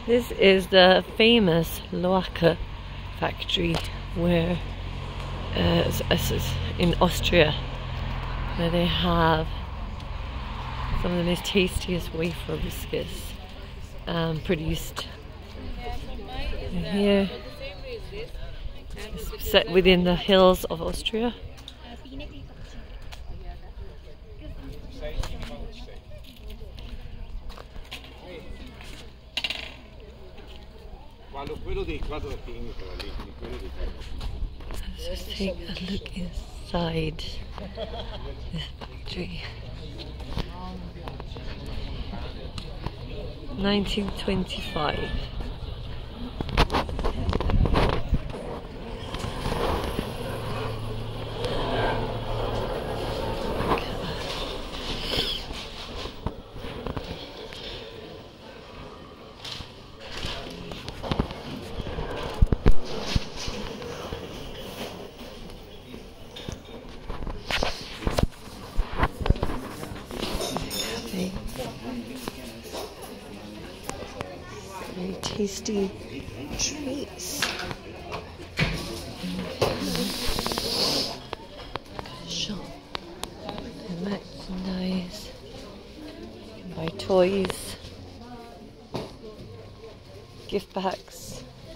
This is the famous Loacker factory where in Austria, where they have some of the most tastiest wafer biscuits produced. And here, it's set within the hills of Austria. Let's just take a look inside this factory. 1925. Very tasty treats. Shop and merchandise. You can buy toys, gift bags.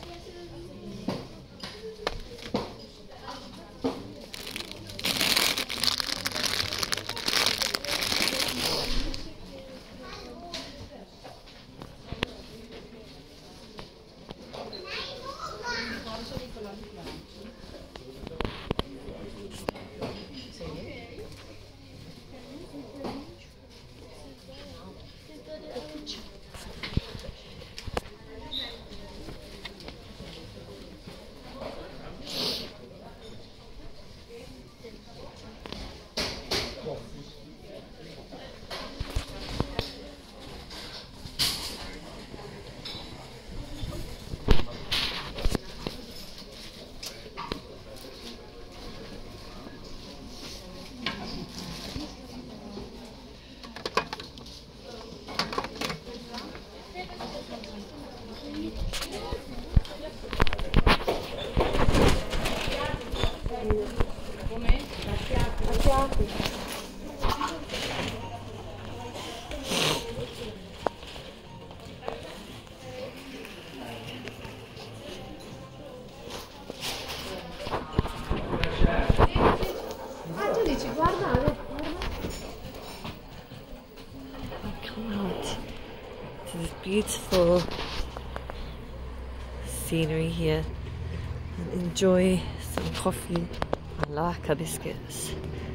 Come out to this beautiful scenery here and enjoy some coffee and Loacker biscuits.